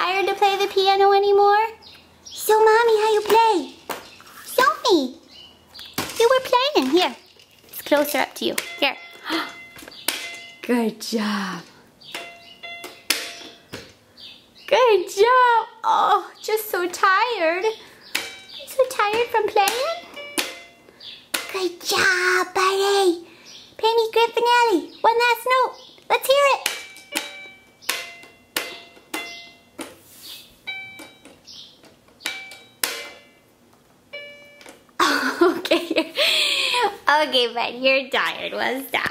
tired to play the piano anymore? Show Mommy how you play. Show me. You were playing. Here. It's closer up to you. Here. Good job. Good job. Oh, just so tired. I'm so tired from playing. Good job, buddy. Play me Griffinelli. One last note. Let's hear it. Okay. Okay, bud. You're tired. Well, stop.